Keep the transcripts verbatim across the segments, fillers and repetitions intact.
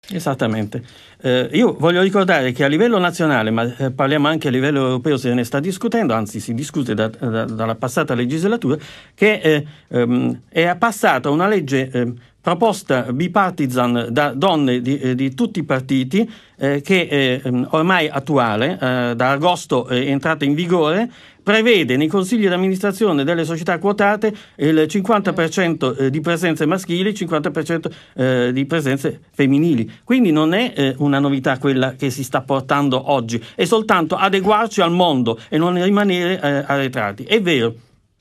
Esattamente. Eh, io voglio ricordare che a livello nazionale, ma eh, parliamo anche a livello europeo, se ne sta discutendo, anzi si discute da, da, dalla passata legislatura, che eh, ehm, è passata una legge eh, proposta bipartisan da donne di, eh, di tutti i partiti, eh, che è eh, ormai attuale, eh, da agosto è entrata in vigore, prevede nei consigli di amministrazione delle società quotate il cinquanta per cento di presenze maschili, il cinquanta per cento di presenze femminili. Quindi non è eh, una novità quella che si sta portando oggi, è soltanto adeguarci al mondo e non rimanere eh, arretrati. È vero.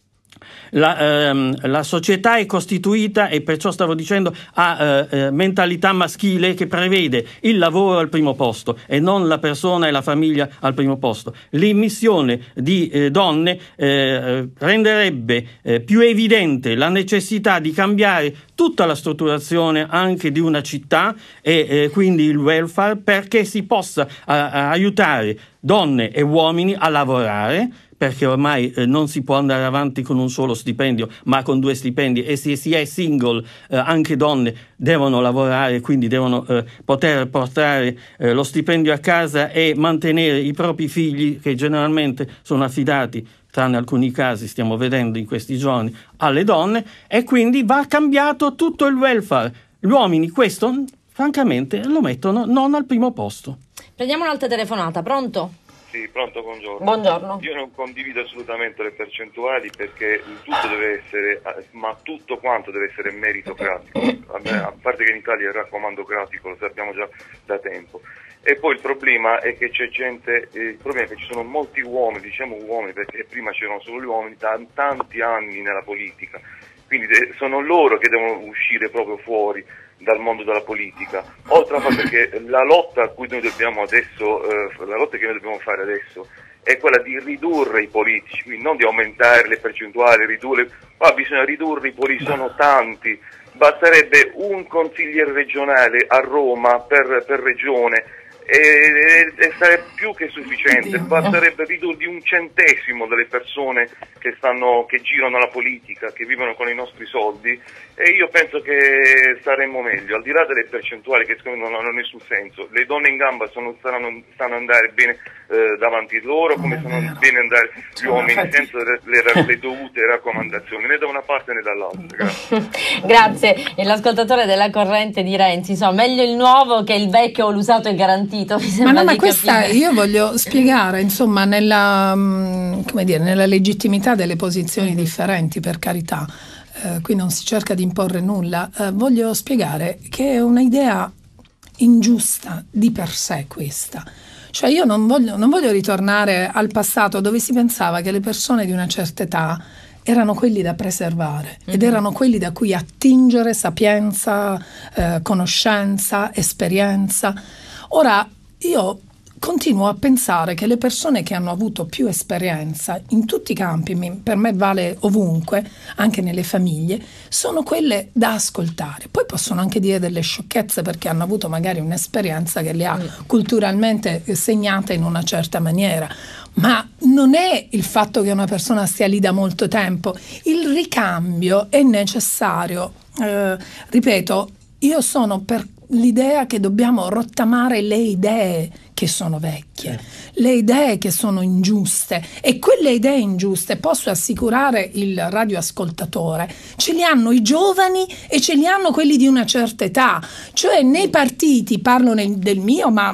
La, ehm, la società è costituita, e perciò stavo dicendo, ha eh, mentalità maschile che prevede il lavoro al primo posto e non la persona e la famiglia al primo posto. L'immissione di eh, donne eh, renderebbe eh, più evidente la necessità di cambiare tutta la strutturazione anche di una città e eh, quindi il welfare, perché si possa a, a aiutare donne e uomini a lavorare, perché ormai eh, non si può andare avanti con un solo stipendio, ma con due stipendi, e se si è single eh, anche donne devono lavorare, quindi devono eh, poter portare eh, lo stipendio a casa e mantenere i propri figli, che generalmente sono affidati, tranne alcuni casi stiamo vedendo in questi giorni, alle donne, e quindi va cambiato tutto il welfare. Gli uomini questo francamente lo mettono non al primo posto. Prendiamo un'altra telefonata, pronto? Sì, pronto, buongiorno. Buongiorno. Io non condivido assolutamente le percentuali, perché tutto deve essere, ma tutto quanto deve essere meritocratico. A, me, a parte che in Italia il raccomandocratico lo sappiamo già da tempo. E poi il problema è che c'è gente, eh, il problema è che ci sono molti uomini, diciamo uomini, perché prima c'erano solo gli uomini, da tanti anni nella politica. Quindi de- sono loro che devono uscire proprio fuori dal mondo della politica, oltre a fatto che la lotta a cui noi dobbiamo adesso, eh, la lotta che noi dobbiamo fare adesso è quella di ridurre i politici, quindi non di aumentare le percentuali, ridurre, ma bisogna ridurre i politici, sono tanti, basterebbe un consigliere regionale a Roma per, per regione e, e, e sarebbe più che sufficiente, basterebbe ridurre di un centesimo delle persone che stanno, che girano la politica, che vivono con i nostri soldi, e io penso che saremmo meglio, al di là delle percentuali che secondo me non hanno nessun senso. Le donne in gamba sono, stanno, stanno andare bene eh, davanti loro, come stanno bene andare gli uomini senza le, le, le dovute raccomandazioni, né da una parte né dall'altra. Grazie. Grazie. E l'ascoltatore della corrente di Renzi, insomma, meglio il nuovo che il vecchio o l'usato è garantito. Ma no, ma questa io voglio spiegare, insomma, nella, come dire, nella legittimità delle posizioni differenti, per carità. Uh, qui non si cerca di imporre nulla, uh, voglio spiegare che è un'idea ingiusta di per sé questa. Cioè io non voglio, non voglio ritornare al passato, dove si pensava che le persone di una certa età erano quelli da preservare, mm-hmm. ed erano quelli da cui attingere sapienza, uh, conoscenza, esperienza. Ora io continuo a pensare che le persone che hanno avuto più esperienza in tutti i campi, per me vale ovunque, anche nelle famiglie, sono quelle da ascoltare. Poi possono anche dire delle sciocchezze perché hanno avuto magari un'esperienza che le ha culturalmente segnate in una certa maniera, ma non è il fatto che una persona stia lì da molto tempo. Il ricambio è necessario. Eh, ripeto, io sono per l'idea che dobbiamo rottamare le idee che sono vecchie, le idee che sono ingiuste, e quelle idee ingiuste, posso assicurare il radioascoltatore, ce li hanno i giovani e ce li hanno quelli di una certa età. Cioè nei partiti, parlo nel, del mio, ma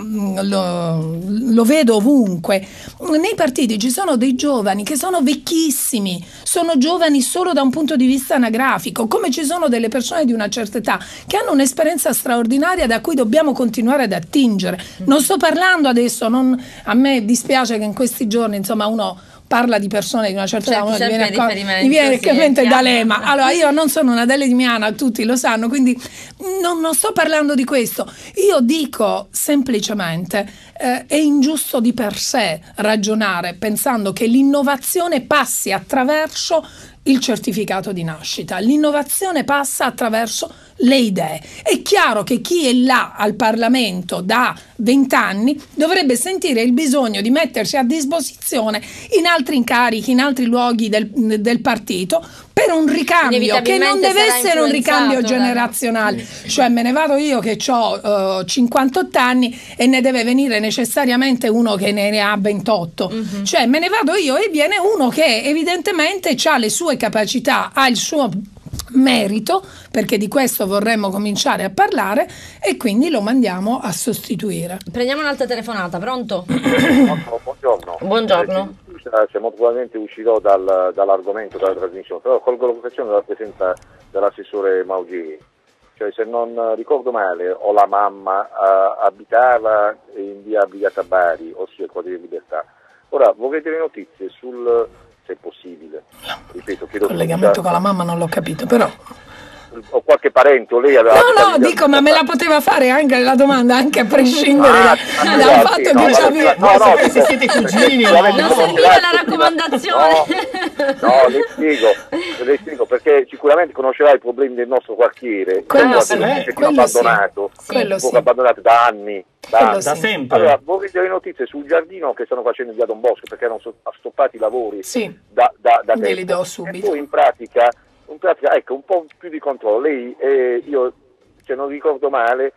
lo, lo vedo ovunque, nei partiti ci sono dei giovani che sono vecchissimi, sono giovani solo da un punto di vista anagrafico, come ci sono delle persone di una certa età che hanno un'esperienza straordinaria da cui dobbiamo continuare ad attingere. Non sto parlando adesso, non, a me dispiace che in questi giorni, insomma, uno parla di persone di una certa età, uno gli viene a viene in mente D'Alema. Allora, io non sono una Adele di Miana, tutti lo sanno, quindi non, non sto parlando di questo. Io dico semplicemente eh, è ingiusto di per sé ragionare pensando che l'innovazione passi attraverso il certificato di nascita. L'innovazione passa attraverso le idee. È chiaro che chi è là al Parlamento da vent'anni dovrebbe sentire il bisogno di mettersi a disposizione in altri incarichi, in altri luoghi del, del partito, per un ricambio che non deve essere un ricambio generazionale, cioè me ne vado io che ho uh, cinquantotto anni e ne deve venire necessariamente uno che ne ha ventotto, mm-hmm. cioè me ne vado io e viene uno che evidentemente ha le sue capacità, ha il suo merito, perché di questo vorremmo cominciare a parlare, e quindi lo mandiamo a sostituire. Prendiamo un'altra telefonata, pronto? Buongiorno. Buongiorno. Se molto probabilmente uscirò dal, dall'argomento della trasmissione, però colgo l'occasione della presenza dell'assessore Maugeri. Cioè, se non ricordo male, o la mamma uh, abitava in via Brigata Bari, ossia il Quartiere Libertà. Ora vorrei delle notizie sul, se è possibile, ripeto, chiedo il collegamento con la mamma non l'ho capito, però o qualche parente o lei aveva no no dico ma me la poteva fare anche la domanda anche a prescindere ah, da, dal fatto che no, ci no, no, no, se siete cugini no, non no, serviva la raccomandazione no, no le spiego le spiego perché sicuramente conoscerà i problemi del nostro quartiere, quello sì, eh, quello abbandonato sì. quello sì. abbandonato da anni da, da sì. sempre. Allora vorrei delle notizie sul giardino che stanno facendo in via Don Bosco, perché erano stoppati i lavori sì. da, da, da Ve li do tempo. subito. E poi in pratica In pratica, ecco, un po' più di controllo. Lei, eh, io, se non ricordo male,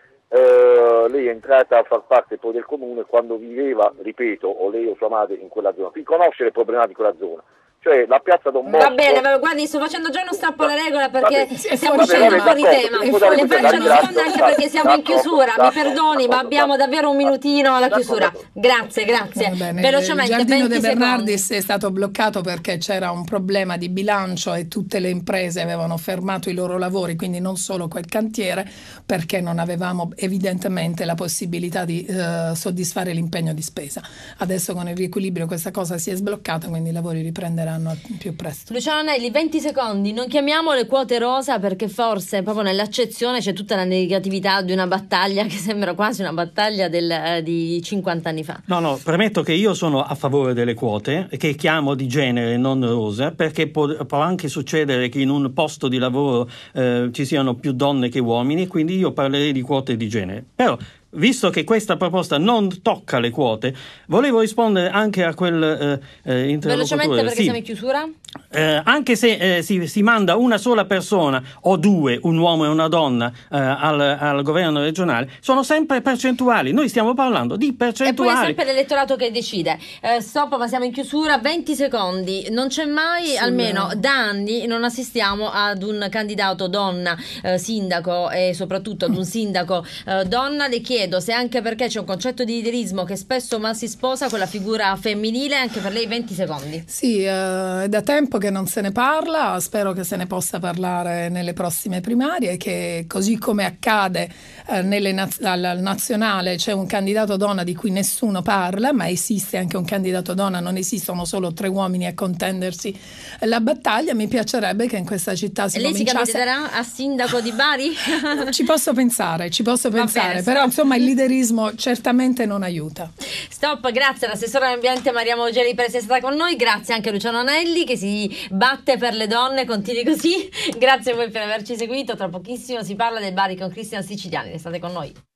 eh, lei è entrata a far parte poi del comune quando viveva, ripeto, o lei o sua madre in quella zona, quindi conosce le problematiche di quella zona. Cioè la piazza Don Bosco. Va bene, guardi, sto facendo già uno strappo alla regola perché vabbè, stiamo vabbè, uscendo vabbè, un po' di tema. Le faccio rispondere anche perché siamo in chiusura, mi perdoni, ma abbiamo davvero un minutino alla chiusura. Grazie, grazie. Bene, velocemente, il giardino venti De Bernardis secondi. è stato bloccato perché c'era un problema di bilancio e tutte le imprese avevano fermato i loro lavori, quindi non solo quel cantiere, perché non avevamo evidentemente la possibilità di eh, soddisfare l'impegno di spesa. Adesso con il riequilibrio questa cosa si è sbloccata, quindi i lavori riprenderanno più presto. Luciano Anelli, venti secondi, non chiamiamo le quote rosa perché forse proprio nell'accezione c'è tutta la negatività di una battaglia che sembra quasi una battaglia del, eh, di cinquanta anni fa. No, no, premetto che io sono a favore delle quote, che chiamo di genere, non rosa, perché può, può anche succedere che in un posto di lavoro eh, ci siano più donne che uomini, quindi io parlerei di quote di genere. Però, visto che questa proposta non tocca le quote, volevo rispondere anche a quel eh, eh, interlocutore. Velocemente perché sì. siamo in chiusura. Eh, anche se eh, si, si manda una sola persona o due, un uomo e una donna, eh, al, al governo regionale, sono sempre percentuali. Noi stiamo parlando di percentuali. E poi è sempre l'elettorato che decide. Eh, stop, ma siamo in chiusura. venti secondi. Non c'è mai, sì, almeno no. da anni, non assistiamo ad un candidato donna eh, sindaco e soprattutto ad un sindaco eh, donna. Le chiedo se anche perché c'è un concetto di liderismo che spesso mal si sposa con la figura femminile, anche per lei venti secondi. Sì, eh, è da tempo che non se ne parla, spero che se ne possa parlare nelle prossime primarie, che così come accade eh, nelle naz- al nazionale c'è un candidato donna di cui nessuno parla, ma esiste anche un candidato donna, non esistono solo tre uomini a contendersi la battaglia. Mi piacerebbe che in questa città si e lei cominciasse... si candiderà a sindaco di Bari? Ci posso pensare, ci posso Va pensare, bene, però insomma il liderismo certamente non aiuta. Stop, grazie all'assessore all'ambiente Maria Maugeri per essere stata con noi, grazie anche a Luciano Anelli che si batte per le donne, continui così. Grazie a voi per averci seguito, tra pochissimo si parla del Bari con Cristian Siciliani, restate con noi.